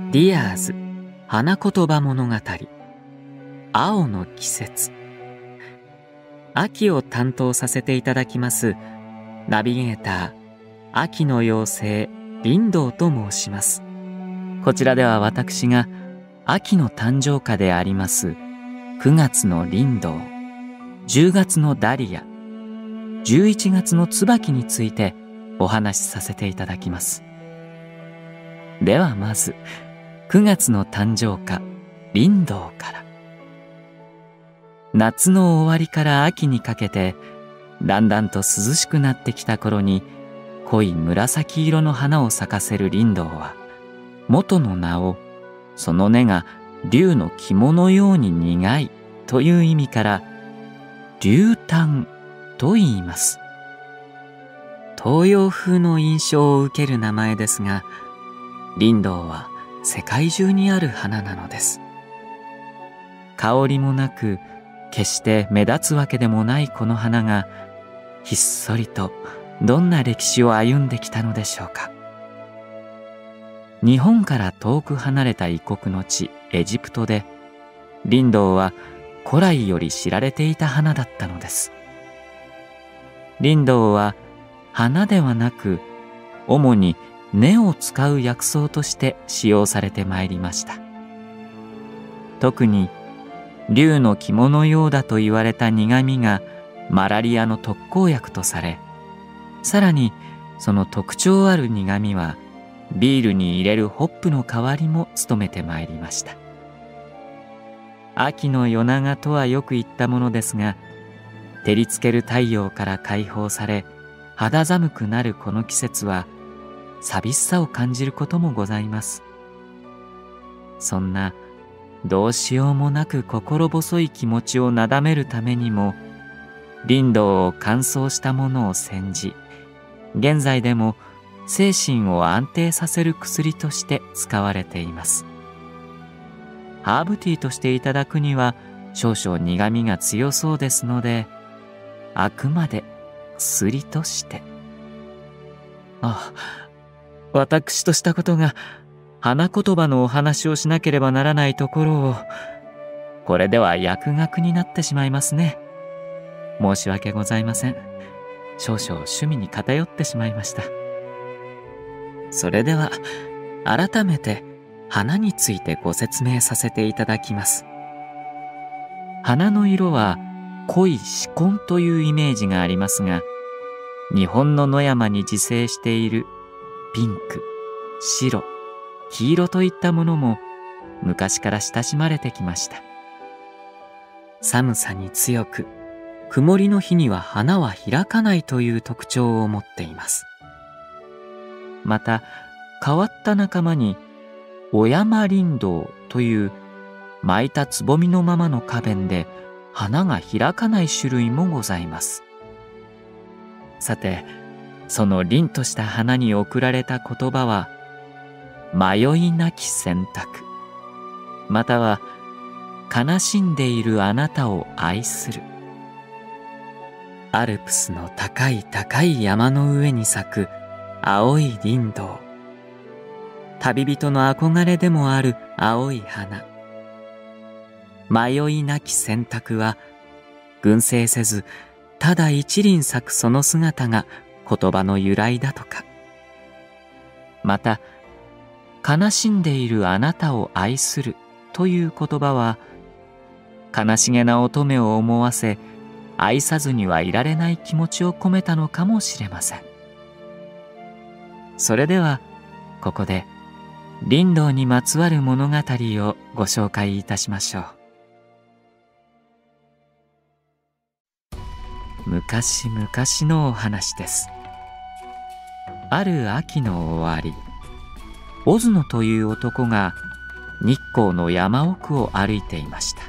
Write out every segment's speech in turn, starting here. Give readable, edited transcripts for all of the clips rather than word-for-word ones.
ディアーズ花言葉物語青の季節。秋を担当させていただきますナビゲーター秋の妖精林道と申します。こちらでは私が秋の誕生花であります9月の林道、10月のダリア、11月の椿についてお話しさせていただきます。ではまず9月の誕生花林道から。夏の終わりから秋にかけてだんだんと涼しくなってきた頃に濃い紫色の花を咲かせる林道は、元の名をその根が竜の肝のように苦いという意味から竜丹と言います。東洋風の印象を受ける名前ですが、林道は世界中にある花なのです。香りもなく決して目立つわけでもないこの花が、ひっそりとどんな歴史を歩んできたのでしょうか。日本から遠く離れた異国の地エジプトで、林道は古来より知られていた花だったのです。林道は花ではなく主に根を使う薬草として使用されてまいりました。特に竜の肝のようだと言われた苦みがマラリアの特効薬とされ、さらにその特徴ある苦みはビールに入れるホップの代わりも務めてまいりました。秋の夜長とはよく言ったものですが、照りつける太陽から解放され肌寒くなるこの季節は寂しさを感じることもございます。そんなどうしようもなく心細い気持ちをなだめるためにも、林道を乾燥したものを煎じ、現在でも精神を安定させる薬として使われています。ハーブティーとしていただくには少々苦みが強そうですので、あくまで薬として。私としたことが花言葉のお話をしなければならないところを、これでは薬学になってしまいますね。申し訳ございません。少々趣味に偏ってしまいました。それでは改めて花についてご説明させていただきます。花の色は濃い紫紺というイメージがありますが、日本の野山に自生しているピンク、白、黄色といったものも昔から親しまれてきました。寒さに強く、曇りの日には花は開かないという特徴を持っています。また変わった仲間にお山林道という巻いたつぼみのままの花弁で花が開かない種類もございます。さて、その凛とした花に贈られた言葉は迷いなき選択、または悲しんでいるあなたを愛する。アルプスの高い高い山の上に咲く青い林道、旅人の憧れでもある青い花。迷いなき選択は群生せずただ一輪咲くその姿が言葉の由来だとか。また悲しんでいるあなたを愛するという言葉は、悲しげな乙女を思わせ愛さずにはいられない気持ちを込めたのかもしれません。それではここで林道にまつわる物語をご紹介いたしましょう。昔々のお話です。ある秋の終わり、オズノという男が日光の山奥を歩いていました。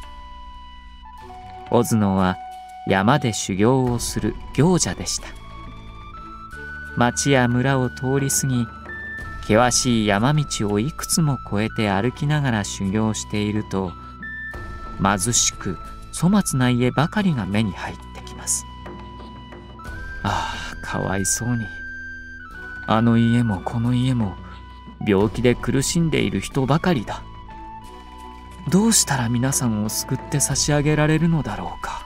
オズノは山で修行をする行者でした。町や村を通り過ぎ、険しい山道をいくつも越えて歩きながら修行していると、貧しく粗末な家ばかりが目に入ってきます。かわいそうに。あの家もこの家も病気で苦しんでいる人ばかりだ。どうしたら皆さんを救って差し上げられるのだろうか。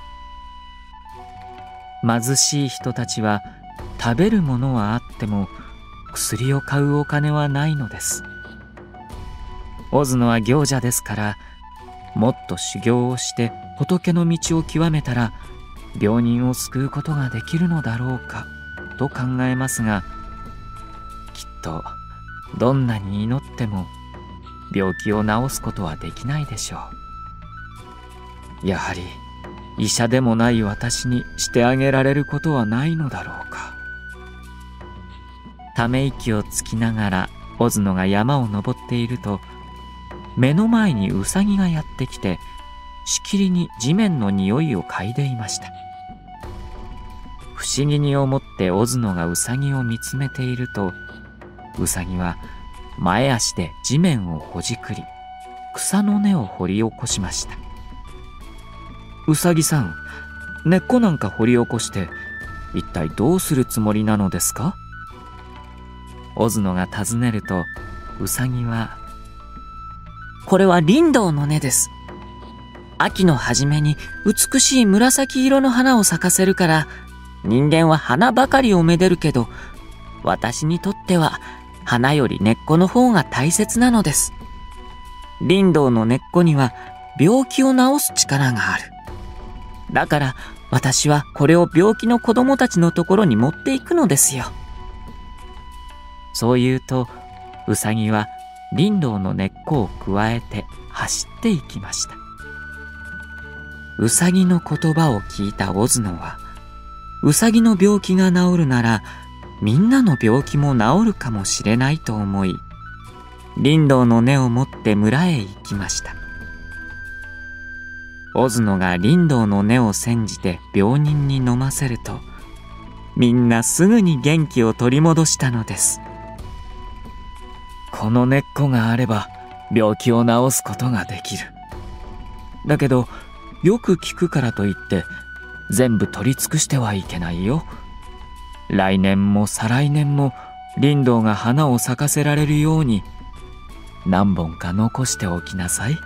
貧しい人たちは食べるものはあっても薬を買うお金はないのです。オズノは行者ですから、もっと修行をして仏の道を極めたら病人を救うことができるのだろうかと考えますが、きっとどんなに祈っても病気を治すことはできないでしょう。やはり医者でもない私にしてあげられることはないのだろうか。ため息をつきながらオズノが山を登っていると、目の前にウサギがやってきて、しきりに地面の匂いを嗅いでいました。不思議に思ってオズノがウサギを見つめていると、ウサギは前足で地面をほじくり、草の根を掘り起こしました。ウサギさん、根っこなんか掘り起こして一体どうするつもりなのですか？オズノが尋ねると、ウサギは、 これはリンドウの根です。秋の初めに美しい紫色の花を咲かせるから、人間は花ばかりをめでるけど、私にとっては花より根っこの方が大切なのです。リンドウの根っこには病気を治す力がある。だから私はこれを病気の子供たちのところに持っていくのですよ。 そう言うと、ウサギはリンドウの根っこをくわえて走っていきました。ウサギの言葉を聞いたオズノは、ウサギの病気が治るならみんなの病気も治るかもしれないと思い、リンドウの根を持って村へ行きました。オズノがリンドウの根を煎じて病人に飲ませると、みんなすぐに元気を取り戻したのです。この根っこがあれば病気を治すことができる。だけどよく効くからといって全部取り尽くしてはいけないよ。来年も再来年もリンドウが花を咲かせられるように何本か残しておきなさい。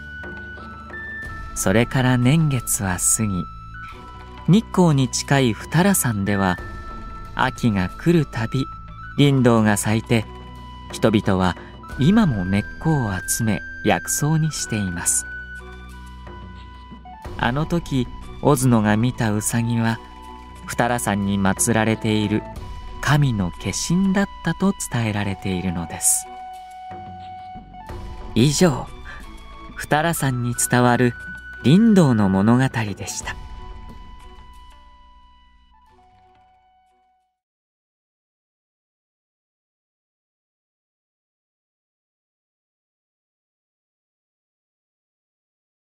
それから年月は過ぎ、日光に近い二良山では秋が来るたびリンドウが咲いて、人々は今も根っこを集め薬草にしています。あの時オズノが見たウサギは、二良山に祀られている神の化身だったと伝えられているのです。以上、二良山に伝わるリンドウの物語でした。